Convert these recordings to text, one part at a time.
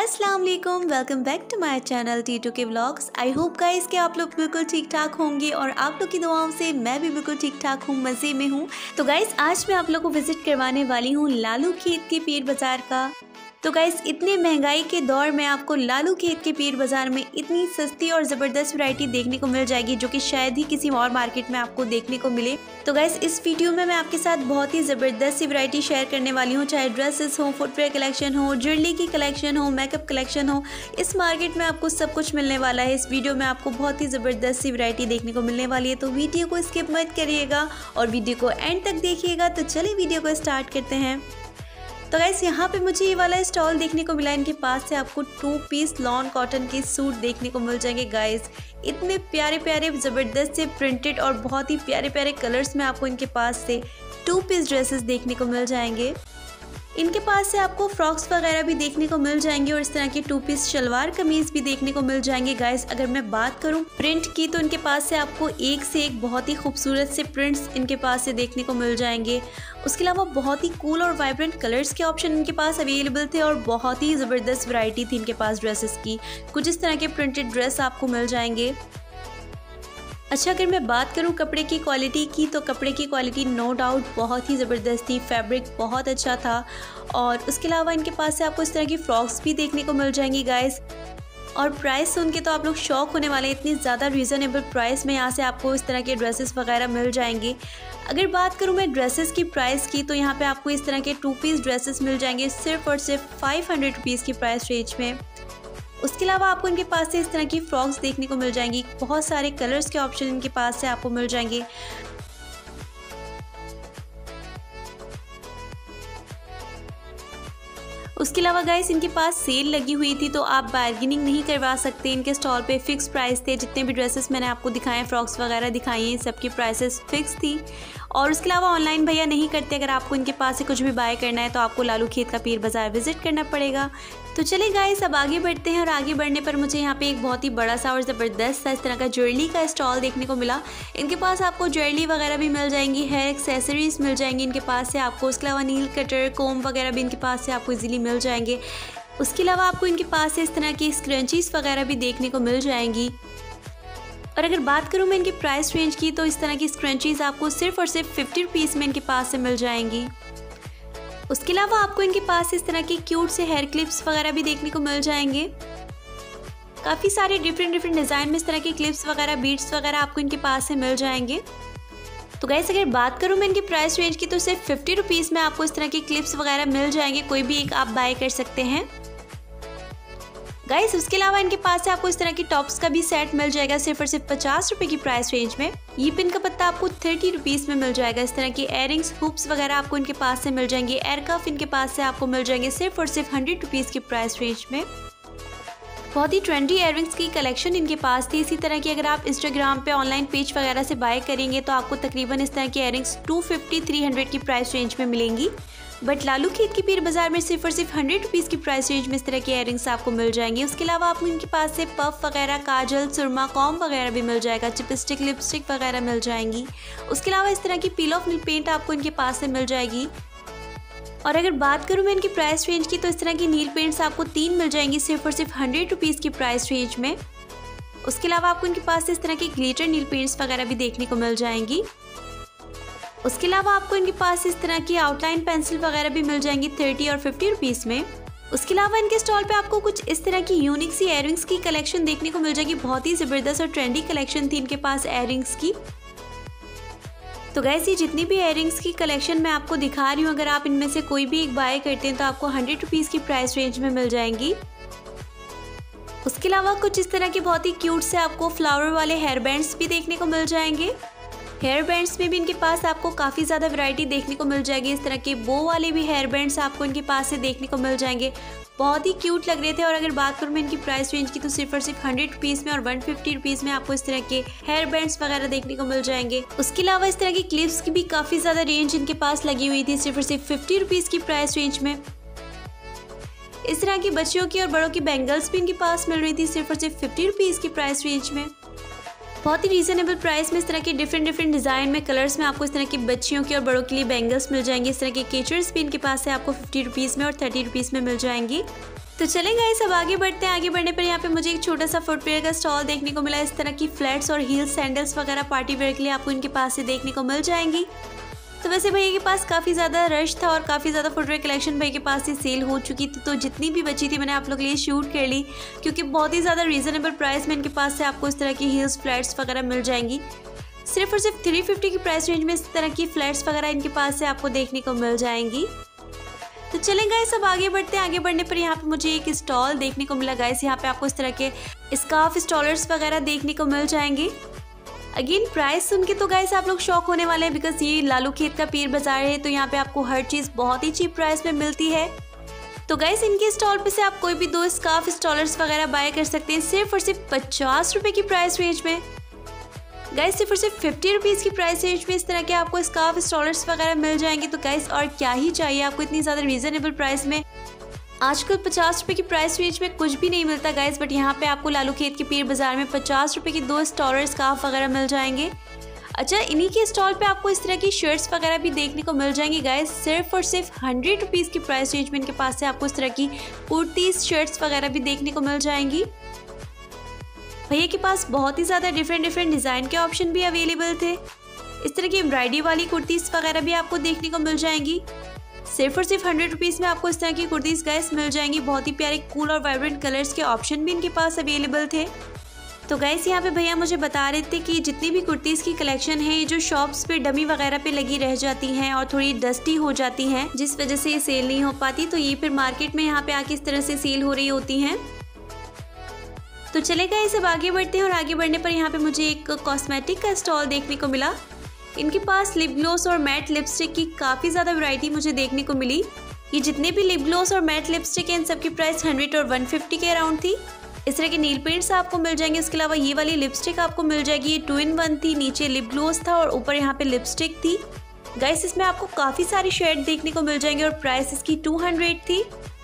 अस्सलाम वालेकुम, welcome back to my channel T2K vlogs. I hope guys कि आप लोग बिल्कुल ठीक ठाक होंगे और आप लोग की दुआओं से मैं भी बिल्कुल ठीक ठाक हूँ, मज़े में हूँ। तो गाइस आज मैं आप लोग को विजिट करवाने वाली हूँ लालू खेत के पीर बाज़ार का। तो गाइस इतने महंगाई के दौर में आपको लालू खेत के पीर बाज़ार में इतनी सस्ती और ज़बरदस्त वैरायटी देखने को मिल जाएगी जो कि शायद ही किसी और मार्केट में आपको देखने को मिले। तो गाइस इस वीडियो में मैं आपके साथ बहुत ही ज़बरदस्त सी वैरायटी शेयर करने वाली हूँ, चाहे ड्रेसेस हो, फुटवेयर कलेक्शन हो, ज्वेलरी की कलेक्शन हो, मेकअप कलेक्शन हो। इस मार्केट में आपको सब कुछ मिलने वाला है। इस वीडियो में आपको बहुत ही ज़बरदस्त सी वैरायटी देखने को मिलने वाली है, तो वीडियो को स्किप मत करिएगा और वीडियो को एंड तक देखिएगा। तो चलिए वीडियो को स्टार्ट करते हैं। तो गाइस यहाँ पे मुझे ये वाला स्टॉल देखने को मिला। इनके पास से आपको 2 पीस लॉन कॉटन के सूट देखने को मिल जाएंगे। गाइस इतने प्यारे प्यारे ज़बरदस्त से प्रिंटेड और बहुत ही प्यारे प्यारे कलर्स में आपको इनके पास से 2 पीस ड्रेसेस देखने को मिल जाएंगे। इनके पास से आपको फ्रॉक्स वगैरह भी देखने को मिल जाएंगे और इस तरह के 2 पीस शलवार कमीज भी देखने को मिल जाएंगे। गाइस अगर मैं बात करूं प्रिंट की तो इनके पास से आपको एक से एक बहुत ही खूबसूरत से प्रिंट्स इनके पास से देखने को मिल जाएंगे। उसके अलावा बहुत ही कूल और वाइब्रेंट कलर्स के ऑप्शन इनके पास अवेलेबल थे और बहुत ही ज़बरदस्त वैरायटी थी इनके पास ड्रेसेस की। कुछ इस तरह के प्रिंटेड ड्रेस आपको मिल जाएंगे। अच्छा अगर मैं बात करूं कपड़े की क्वालिटी की तो कपड़े की क्वालिटी नो डाउट बहुत ही ज़बरदस्त थी, फैब्रिक बहुत अच्छा था। और उसके अलावा इनके पास से आपको इस तरह की फ्रॉक्स भी देखने को मिल जाएंगी गाइस। और प्राइस सुन के तो आप लोग शॉक होने वाले, इतनी ज़्यादा रीज़नेबल प्राइस में यहाँ से आपको इस तरह के ड्रेसेस वगैरह मिल जाएंगे। अगर बात करूँ मैं ड्रेसेस की प्राइस की तो यहाँ पे आपको इस तरह के 2 पीस ड्रेसेस मिल जाएंगे सिर्फ और सिर्फ 500 रुपीज़ की प्राइस रेंज में। उसके अलावा आपको इनके पास से इस तरह की फ्रॉक्स देखने को मिल जाएंगी। बहुत सारे कलर्स के ऑप्शन इनके पास से आपको मिल जाएंगे। उसके अलावा गाइस इनके पास सेल लगी हुई थी तो आप बार्गेनिंग नहीं करवा सकते। इनके स्टॉल पे फिक्स प्राइस थे। जितने भी ड्रेसेस मैंने आपको दिखाए, फ्रॉक्स वगैरह दिखाई हैं, सबकी प्राइसेस फिक्स थी। और उसके अलावा ऑनलाइन भैया नहीं करते। अगर आपको इनके पास से कुछ भी बाय करना है तो आपको लालू खेत का पीर बाज़ार विजिट करना पड़ेगा। तो चलिए गाइस अब आगे बढ़ते हैं और आगे बढ़ने पर मुझे यहाँ पे एक बहुत ही बड़ा सा और ज़बरदस्त सा इस तरह का ज्वेलरी का स्टॉल देखने को मिला। इनके पास आपको ज्वेलरी वगैरह भी मिल जाएंगी, हेयर एक्सेसरीज मिल जाएंगी इनके पास से आपको। उसके अलावा नील कटर, कोम वगैरह भी इनके पास से आपको इजीली मिल जाएंगे। उसके अलावा आपको इनके पास से इस तरह की स्क्रंचीज वगैरह भी देखने को मिल जाएंगी। और अगर बात करूँ मैं इनकी प्राइस रेंज की तो इस तरह की स्क्रंचीज आपको सिर्फ और सिर्फ 50 रुपीज़ में इनके पास से मिल जाएंगी। उसके अलावा आपको इनके पास इस तरह की क्यूट से हेयर क्लिप्स वगैरह भी देखने को मिल जाएंगे। काफ़ी सारे डिफरेंट डिज़ाइन में इस तरह के क्लिप्स वगैरह, बीड्स वगैरह आपको इनके पास से मिल जाएंगे। तो गाइस अगर बात करूँ मैं इनकी प्राइस रेंज की तो सिर्फ 50 रुपीज़ में आपको इस तरह की क्लिप्स वगैरह मिल जाएंगे। कोई भी एक आप बाय कर सकते हैं गाइस। उसके अलावा इनके पास से आपको इस तरह की टॉप्स का भी सेट मिल जाएगा सिर्फ और सिर्फ 50 रुपये की प्राइस रेंज में। ये पिन का पत्ता आपको 30 रुपीज़ में मिल जाएगा। इस तरह की एयरिंग्स, हुप्स वगैरह आपको इनके पास से मिल जाएंगे। एयर कफ इनके पास से आपको मिल जाएंगे सिर्फ और सिर्फ 100 रुपीज़ की प्राइस रेंज में। बहुत ही ट्रेंडी एयरिंग्स की कलेक्शन इनके पास थी। इसी तरह की अगर आप इंस्टाग्राम पे ऑनलाइन पेज वगैरह से बाय करेंगे तो आपको तकरीबन इस तरह की एयरिंग्स 250-300 की प्राइस रेंज में मिलेंगी। बट लालू खेत की पीर बाज़ार में सिर्फ और सिर्फ 100 रुपीज़ की प्राइस रेंज में इस तरह की एयरिंग्स आपको मिल जाएंगी। उसके अलावा आपको इनके पास से पफ वगैरह, काजल, सुरमा, कॉम वगैरह भी मिल जाएगा। चिपस्टिक, लिपस्टिक वगैरह मिल जाएंगी। उसके अलावा इस तरह की पील ऑफ नील पेंट आपको इनके पास से मिल जाएगी। और अगर बात करूँ मैं इनकी प्राइस रेंज की तो इस तरह की नील पेंट्स आपको 3 मिल जाएंगी सिर्फ और सिर्फ 100 रुपीज़ की प्राइस रेंज में। उसके अलावा आपको इनके पास से इस तरह की ग्लिटर नील पेंट्स वगैरह भी देखने को मिल जाएंगी। उसके अलावा आपको इनके पास इस तरह की आउटलाइन पेंसिल वगैरह भी मिल जाएंगी 30 और 50 रुपीज़ में। उसके अलावा इनके स्टॉल पे आपको कुछ इस तरह की यूनिक सी एयरिंग्स की कलेक्शन देखने को मिल जाएगी। बहुत ही ज़बरदस्त और ट्रेंडी कलेक्शन थी इनके पास एयरिंग्स की। तो गाइस ये जितनी भी एयरिंग्स की कलेक्शन मैं आपको दिखा रही हूँ, अगर आप इनमें से कोई भी एक बाय करते हैं तो आपको 100 रुपीज़ की प्राइस रेंज में मिल जाएंगी। उसके अलावा कुछ इस तरह के बहुत ही क्यूट से आपको फ्लावर वाले हेयर बैंड्स भी देखने को मिल जाएंगे। हेयर बैंड्स में भी इनके पास आपको काफ़ी ज़्यादा वैरायटी देखने को मिल जाएगी। इस तरह के बो वाले भी हेयर बैंड्स आपको इनके पास से देखने को मिल जाएंगे। बहुत ही क्यूट लग रहे थे। और अगर बात करूँ मैं इनकी प्राइस रेंज की तो सिर्फ और सिर्फ 100 रुपीज़ में और 150 रुपीज़ में आपको इस तरह के हेयर बैंड्स वगैरह देखने को मिल जाएंगे। उसके अलावा इस तरह की क्लिप्स की भी काफ़ी ज़्यादा रेंज इनके पास लगी हुई थी सिर्फ और सिर्फ 50 रुपीज़ की प्राइस रेंज में। इस तरह की बच्चियों की और बड़ों की बैंगल्स भी इनके पास मिल रही थी सिर्फ और सिर्फ 50 रुपीज़ की प्राइस रेंज में। बहुत ही रीजनेबल प्राइस में इस तरह के डिफरेंट डिज़ाइन में, कलर्स में आपको इस तरह की बच्चियों की और बड़ों के लिए बैंगल्स मिल जाएंगी। इस तरह के केचर्स भी इनके पास है आपको 50 रुपीज़ में और 30 रुपीज़ में मिल जाएंगी। तो चलें गाइस, अब आगे बढ़ते हैं। आगे बढ़ने पर यहाँ पे मुझे एक छोटा सा फुटवेयर का स्टॉल देखने को मिला। इस तरह की फ्लैट्स और हील्स सैंडल्स वगैरह पार्टी वेयर के लिए आपको इनके पास से देखने को मिल जाएंगी। तो वैसे भैया के पास काफ़ी ज़्यादा रश था और काफ़ी ज़्यादा फुटवेयर कलेक्शन भैया के पास से सेल हो चुकी थी। तो जितनी भी बची थी मैंने आप लोग के लिए शूट कर ली, क्योंकि बहुत ही ज़्यादा रीज़नेबल प्राइस में इनके पास से आपको इस तरह की हील्स फ्लैट्स वगैरह मिल जाएंगी। सिर्फ और सिर्फ 350 की प्राइस रेंज में इस तरह की फ्लैट्स वगैरह इनके पास से आपको देखने को मिल जाएंगी। तो चलें गाइस, अब आगे बढ़ते हैं। आगे बढ़ने पर यहाँ पे मुझे एक स्टॉल देखने को मिला गाइस। यहाँ पे आपको इस तरह के स्कार्फ स्टॉलर्स वगैरह देखने को मिल जाएंगे। अगेन प्राइस सुन के तो गाइस आप लोग शॉक होने वाले हैं, बिकॉज ये लालू खेत का पीर बाजार है। तो यहाँ पे आपको हर चीज़ बहुत ही चीप प्राइस में मिलती है। तो गाइस इनके स्टॉल पे से आप कोई भी 2 स्कार्फ स्टॉलर्स वगैरह बाय कर सकते हैं सिर्फ और सिर्फ 50 रुपये की प्राइस रेंज में। गाइस सिर्फ और सिर्फ 50 रुपीज़ की प्राइस रेंज में इस तरह के आपको स्कार्फ स्टॉलर्स वगैरह मिल जाएंगे। तो गाइस और क्या ही चाहिए आपको इतनी ज़्यादा रीजनेबल प्राइस में। आजकल 50 रुपये की प्राइस रेंज में कुछ भी नहीं मिलता गाइस, बट यहाँ पे आपको लालू खेत के पीर बाजार में 50 रुपये की 2 स्टॉलर स्कार्फ वगैरह मिल जाएंगे। अच्छा, इन्हीं के स्टॉल पे आपको इस तरह की शर्ट्स वगैरह भी देखने को मिल जाएंगी गाइस। सिर्फ और सिर्फ 100 रुपीज़ की प्राइस रेंज में इनके पास से आपको इस तरह की कुर्तीज शर्ट्स वगैरह भी देखने को मिल जाएंगी। भैया के पास बहुत ही ज़्यादा डिफरेंट डिज़ाइन के ऑप्शन भी अवेलेबल थे। इस तरह की एम्ब्रॉयडरी वाली कुर्तीज़ वगैरह भी आपको देखने को मिल जाएंगी। सिर्फ और सिर्फ 100 रुपीज़ में आपको इस तरह की कुर्तीज़ गाइस मिल जाएंगी। बहुत ही प्यारे कूल और वाइब्रेंट कलर्स के ऑप्शन भी इनके पास अवेलेबल थे। तो गाइस यहाँ पे भैया मुझे बता रहे थे कि जितनी भी कुर्तीज़ की कलेक्शन है, ये जो शॉप्स पे डमी वगैरह पे लगी रह जाती हैं और थोड़ी डस्टी हो जाती हैं, जिस वजह से ये सेल नहीं हो पाती, तो ये फिर मार्केट में यहाँ पे आके इस तरह से सेल हो रही होती हैं। तो चलेगा, ये सब आगे बढ़ते हैं। और आगे बढ़ने पर यहाँ पे मुझे एक कॉस्मेटिक का स्टॉल देखने को मिला। इनके पास लिप ग्लोस और मैट लिपस्टिक की काफ़ी ज़्यादा वैरायटी मुझे देखने को मिली। ये जितने भी लिप ग्लोस और मैट लिपस्टिक हैं, इन सब की प्राइस 100 और 150 के अराउंड थी। इस तरह के नील पेंट्स आपको मिल जाएंगे। इसके अलावा ये वाली लिपस्टिक आपको मिल जाएगी। ये 2 in 1 थी, नीचे लिप ग्लोस था और ऊपर यहाँ पे लिपस्टिक थी। गाइस इसमें आपको काफ़ी सारे शेड देखने को मिल जाएंगे और प्राइस इसकी 200 थी।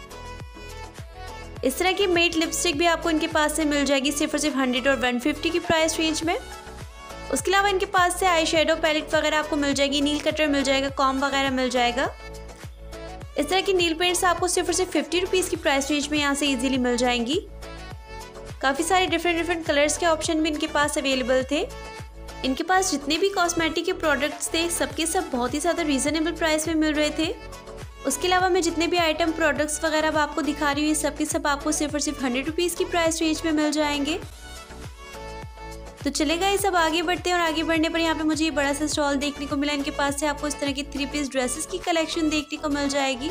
इस तरह की मेट लिपस्टिक भी आपको इनके पास से मिल जाएगी सिर्फ और सिर्फ 100 और 150 की प्राइस रेंज में। उसके अलावा इनके पास से आई शेडो पैलेट वगैरह आपको मिल जाएगी, नील कटर मिल जाएगा, कॉम वगैरह मिल जाएगा। इस तरह की नील पेंट्स आपको सिर्फ और सिर्फ 50 रुपीज़ की प्राइस रेंज में यहाँ से इजीली मिल जाएंगी। काफ़ी सारे डिफरेंट कलर्स के ऑप्शन भी इनके पास अवेलेबल थे। इनके पास जितने भी कॉस्मेटिक के प्रोडक्ट्स थे, सबके सब बहुत ही ज़्यादा रीज़नेबल प्राइस में मिल रहे थे। उसके अलावा मैं जितने भी आइटम प्रोडक्ट्स वगैरह अब आपको दिखा रही हूँ, सबके सब आपको सिर्फ और सिर्फ 100 रुपीज़ की प्राइस रेंज में मिल जाएंगे। तो चलेगा, ये सब आगे बढ़ते हैं। और आगे बढ़ने पर यहाँ पे मुझे ये बड़ा सा स्टॉल देखने को मिला। इनके पास से आपको इस तरह की 3 पीस ड्रेसेस की कलेक्शन देखने को मिल जाएगी।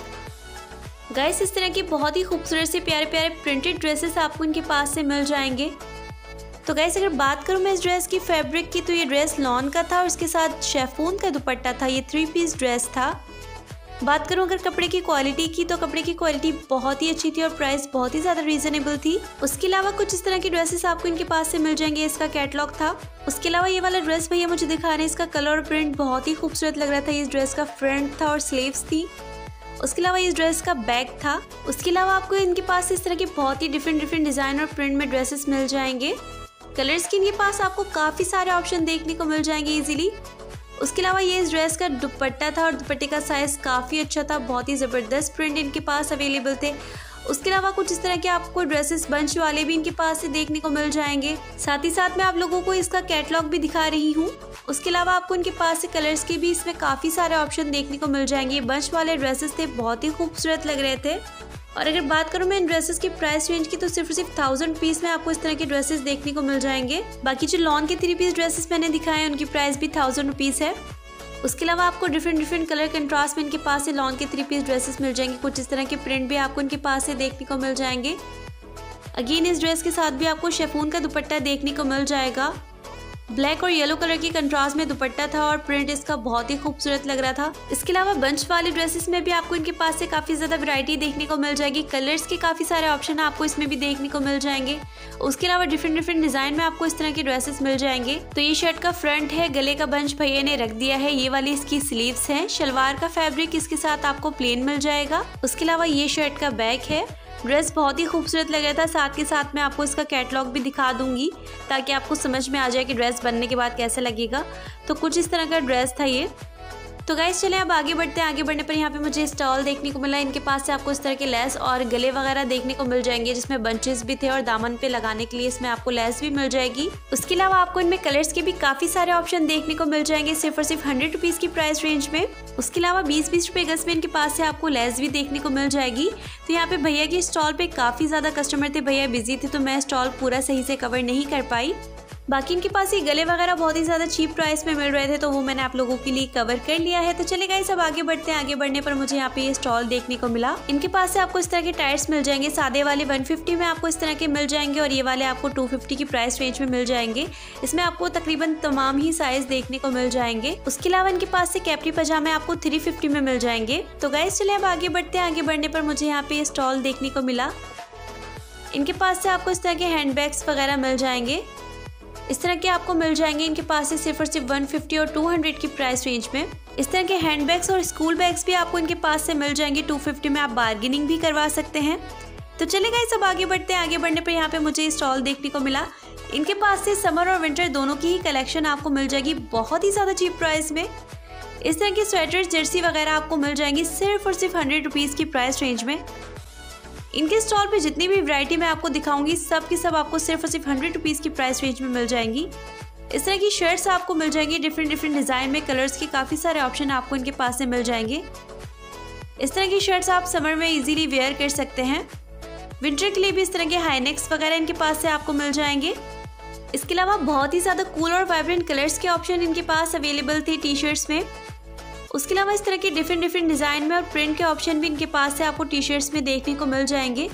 गाइस इस तरह की बहुत ही खूबसूरत से प्यारे प्यारे प्रिंटेड ड्रेसेस आपको इनके पास से मिल जाएंगे। तो गाइस अगर बात करूँ मैं इस ड्रेस की फैब्रिक की, तो ये ड्रेस लॉन का था और उसके साथ शेफून का दुपट्टा था। ये 3 पीस ड्रेस था। बात करूं अगर कपड़े की क्वालिटी की, तो कपड़े की क्वालिटी बहुत ही अच्छी थी और प्राइस बहुत ही ज़्यादा रीजनेबल थी। उसके अलावा कुछ इस तरह की ड्रेसेस आपको इनके पास से मिल जाएंगे। इसका कैटलॉग था। उसके अलावा ये वाला ड्रेस भैया मुझे दिखा रहे हैं, इसका कलर और प्रिंट बहुत ही खूबसूरत लग रहा था। इस ड्रेस का फ्रंट था और स्लीव्स थी। उसके अलावा इस ड्रेस का बैक था। उसके अलावा आपको इनके पास इस तरह के बहुत ही डिफरेंट डिज़ाइन और प्रिंट में ड्रेसेस मिल जाएंगे। कलर्स के इनके पास आपको काफ़ी सारे ऑप्शन देखने को मिल जाएंगे इजीली। उसके अलावा ये इस ड्रेस का दुपट्टा था और दुपट्टे का साइज़ काफ़ी अच्छा था। बहुत ही ज़बरदस्त प्रिंट इनके पास अवेलेबल थे। उसके अलावा कुछ इस तरह के आपको ड्रेसेस बंच वाले भी इनके पास से देखने को मिल जाएंगे। साथ ही साथ मैं आप लोगों को इसका कैटलॉग भी दिखा रही हूँ। उसके अलावा आपको इनके पास से कलर्स के भी इसमें काफ़ी सारे ऑप्शन देखने को मिल जाएंगे। बंच वाले ड्रेसेस थे, बहुत ही खूबसूरत लग रहे थे। और अगर बात करूँ मैं इन ड्रेसेस की प्राइस रेंज की, तो सिर्फ 1000 रुपीज़ में आपको इस तरह के ड्रेसेस देखने को मिल जाएंगे। बाकी जो लॉन के 3 पीस ड्रेसेस मैंने दिखाए हैं, उनकी प्राइस भी 1000 रुपीज़ है। उसके अलावा आपको डिफरेंट कलर कंट्रास्ट में इनके पास से लॉन के 3 पीस ड्रेसेस मिल जाएंगे। कुछ इस तरह के प्रिंट भी आपको इनके पास से देखने को मिल जाएंगे। अगेन इस ड्रेस के साथ भी आपको शेफून का दुपट्टा देखने को मिल जाएगा। ब्लैक और येलो कलर की कंट्रास्ट में दुपट्टा था और प्रिंट इसका बहुत ही खूबसूरत लग रहा था। इसके अलावा बंच वाले ड्रेसेस में भी आपको इनके पास से काफ़ी ज़्यादा वैरायटी देखने को मिल जाएगी। कलर्स के काफ़ी सारे ऑप्शन आपको इसमें भी देखने को मिल जाएंगे। उसके अलावा डिफरेंट डिज़ाइन में आपको इस तरह के ड्रेसेस मिल जाएंगे। तो ये शर्ट का फ्रंट है, गले का बंच भैया ने रख दिया है। ये वाली इसकी स्लीव्स है। शलवार का फैब्रिक इसके साथ आपको प्लेन मिल जाएगा। उसके अलावा ये शर्ट का बैक है। ड्रेस बहुत ही खूबसूरत लग रहा था। साथ के साथ मैं आपको इसका कैटलॉग भी दिखा दूंगी, ताकि आपको समझ में आ जाए कि ड्रेस बनने के बाद कैसा लगेगा। तो कुछ इस तरह का ड्रेस था ये। तो गाइस चले अब आगे बढ़ते हैं। आगे बढ़ने पर यहाँ पे मुझे स्टॉल देखने को मिला। इनके पास से आपको इस तरह के लेस और गले वगैरह देखने को मिल जाएंगे, जिसमें बंचेस भी थे और दामन पे लगाने के लिए इसमें आपको लेस भी मिल जाएगी। उसके अलावा आपको इनमें कलर्स के भी काफी सारे ऑप्शन देखने को मिल जाएंगे सिर्फ और सिर्फ 100 रुपीज की प्राइस रेंज में। उसके अलावा 20-20 रुपए गज में इनके पास से आपको लेस भी देखने को मिल जाएगी। तो यहाँ पे भैया की स्टॉल पे काफी ज्यादा कस्टमर थे, भैया बिजी थे, तो मैं स्टॉल पूरा सही से कवर नहीं कर पाई। बाकी इनके पास ये गले वगैरह बहुत ही ज़्यादा चीप प्राइस में मिल रहे थे, तो वो मैंने आप लोगों के लिए कवर कर लिया है। तो चले गाइस अब आगे बढ़ते हैं। आगे बढ़ने पर मुझे यहाँ पे ये स्टॉल देखने को मिला। इनके पास से आपको इस तरह के टायर्स मिल जाएंगे। सादे वाले 150 में आपको इस तरह के मिल जाएंगे और ये वाले आपको 250 की प्राइस रेंज में मिल जाएंगे। इसमें आपको तकरीबन तमाम ही साइज देखने को मिल जाएंगे। उसके अलावा इनके पास से कैपरी पजामे आपको 350 में मिल जाएंगे। तो गाइस चले अब आगे बढ़ते हैं। आगे बढ़ने पर मुझे यहाँ पे ये स्टॉल देखने को मिला। इनके पास से आपको इस तरह के हैंड बैग्स वगैरह मिल जाएंगे। इस तरह के आपको मिल जाएंगे इनके पास से सिर्फ और सिर्फ 150 और 200 की प्राइस रेंज में। इस तरह के हैंड बैग्स और स्कूल बैग्स भी आपको इनके पास से मिल जाएंगे 250 में। आप बार्गेनिंग भी करवा सकते हैं। तो चले गाइस अब आगे बढ़ते हैं। आगे बढ़ने पर यहाँ पे मुझे स्टॉल देखने को मिला। इनके पास से समर और विंटर दोनों की ही कलेक्शन आपको मिल जाएगी बहुत ही ज़्यादा चीप प्राइस में। इस तरह के स्वेटर्स, जर्सी वगैरह आपको मिल जाएंगी सिर्फ और सिर्फ 100 रुपीज़ की प्राइस रेंज में। इनके स्टॉल पे जितनी भी वैरायटी मैं आपको दिखाऊंगी सब की सब आपको सिर्फ और सिर्फ 100 रुपीज़ की प्राइस रेंज में मिल जाएंगी। इस तरह की शर्ट्स आपको मिल जाएंगी डिफरेंट डिज़ाइन में, कलर्स के काफ़ी सारे ऑप्शन आपको इनके पास से मिल जाएंगे। इस तरह की शर्ट्स आप समर में इजीली वेयर कर सकते हैं। विंटर के लिए भी इस तरह के हाईनेक्स वगैरह इनके पास से आपको मिल जाएंगे। इसके अलावा बहुत ही ज़्यादा कूल और वाइब्रेंट कलर्स के ऑप्शन इनके पास अवेलेबल थे टी शर्ट्स में। उसके अलावा इस तरह के डिफरेंट डिज़ाइन में और प्रिंट के ऑप्शन भी इनके पास से आपको टी शर्ट्स में देखने को मिल जाएंगे।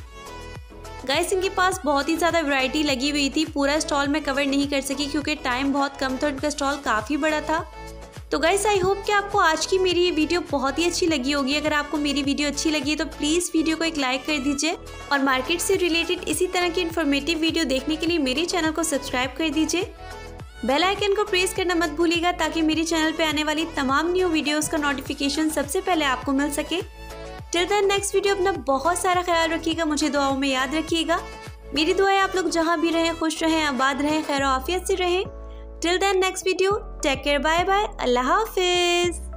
गाइस इनके पास बहुत ही ज़्यादा वैरायटी लगी हुई थी। पूरा स्टॉल मैं कवर नहीं कर सकी क्योंकि टाइम बहुत कम था, इनका स्टॉल काफ़ी बड़ा था। तो गाइस आई होप कि आपको आज की मेरी ये वीडियो बहुत ही अच्छी लगी होगी। अगर आपको मेरी वीडियो अच्छी लगी है तो प्लीज़ वीडियो को एक लाइक कर दीजिए और मार्केट से रिलेटेड इसी तरह की इन्फॉर्मेटिव वीडियो देखने के लिए मेरे चैनल को सब्सक्राइब कर दीजिए। बेल आइकन को प्रेस करना मत भूलिएगा ताकि मेरे चैनल पे आने वाली तमाम न्यू वीडियोस का नोटिफिकेशन सबसे पहले आपको मिल सके। टिल देन नेक्स्ट वीडियो, अपना बहुत सारा ख्याल रखिएगा, मुझे दुआओं में याद रखिएगा। मेरी दुआएं आप लोग जहाँ भी रहें खुश रहें, आबाद रहें, खैर आफियत से रहें। Till then next video, take care, bye bye, अल्लाह हाफिज।